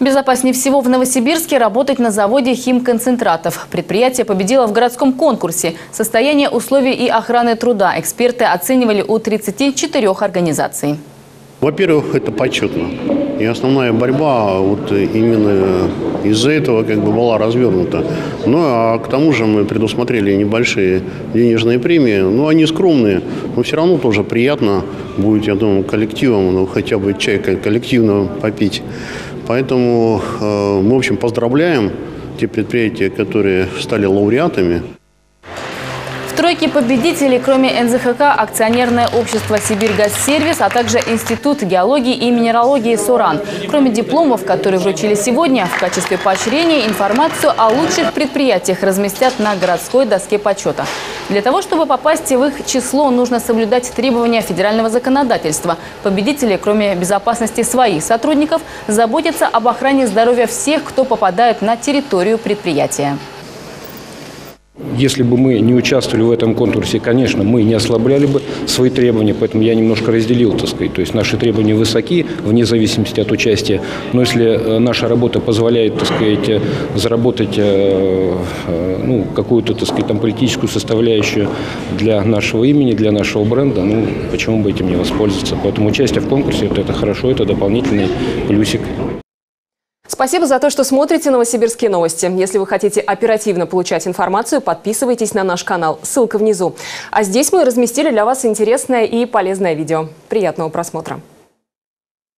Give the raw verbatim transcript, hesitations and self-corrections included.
Безопаснее всего в Новосибирске работать на заводе химконцентратов. Предприятие победило в городском конкурсе. Состояние условий и охраны труда эксперты оценивали у тридцати четырёх организаций. Во-первых, это почетно. И основная борьба вот именно из-за этого как бы была развернута. Ну а к тому же мы предусмотрели небольшие денежные премии. Ну они скромные, но все равно тоже приятно будет, я думаю, коллективом, ну хотя бы чай коллективно попить. Поэтому э, мы, в общем, поздравляем те предприятия, которые стали лауреатами. В тройке победителей, кроме эн зэ ха ка, акционерное общество «Сибирьгазсервис», а также Институт геологии и минералогии «Суран». Кроме дипломов, которые вручили сегодня, в качестве поощрения информацию о лучших предприятиях разместят на городской доске почета. Для того, чтобы попасть в их число, нужно соблюдать требования федерального законодательства. Победители, кроме безопасности своих сотрудников, заботятся об охране здоровья всех, кто попадает на территорию предприятия. Если бы мы не участвовали в этом конкурсе, конечно, мы не ослабляли бы свои требования, поэтому я немножко разделил, так сказать. То есть наши требования высоки, вне зависимости от участия. Но если наша работа позволяет, так сказать, заработать ну, какую-то, так сказать, там, политическую составляющую для нашего имени, для нашего бренда, ну, почему бы этим не воспользоваться? Поэтому участие в конкурсе – это хорошо, это дополнительный плюсик. Спасибо за то, что смотрите «Новосибирские новости». Если вы хотите оперативно получать информацию, подписывайтесь на наш канал. Ссылка внизу. А здесь мы разместили для вас интересное и полезное видео. Приятного просмотра.